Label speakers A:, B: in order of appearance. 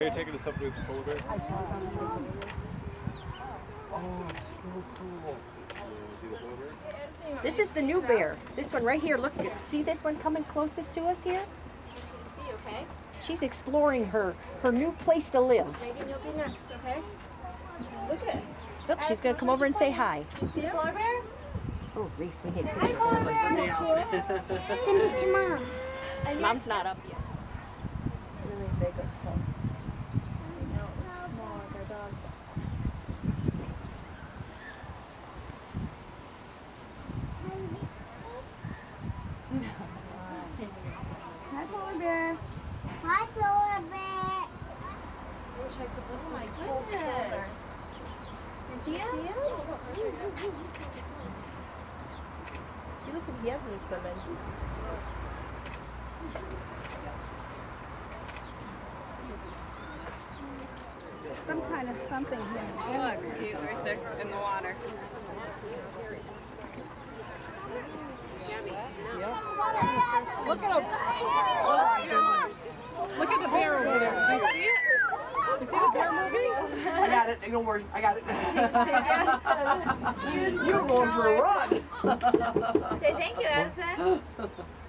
A: you taking us up with the polar bear? Oh, it's so cool.
B: This is the new bear. This one right here. Look, see this one coming closest to us here?
C: See, okay?
B: She's exploring her new place to live.
C: Megan, you'll be next, okay? Look at it.
B: Look, she's going to come over and say hi.
C: You see the polar bear?
B: Oh, Reese, we hit
C: Hi, polar bear. Send it to Mom.
B: Mom's not up yet.
C: It's really big up close. No, it's small like our dog. Hi, polar bear.
D: Hi, polar bear.
C: I wish I could look at my whole shoulder. You see him? He looks like he has been swimming.
D: Some kind of something here.
E: Look, he's right there in the water. Look at him. Look at the bear over there. Do you see it? You see the bear moving?
F: I got it. Don't worry. I got it. You're going for a run.
C: Say thank you, Edison.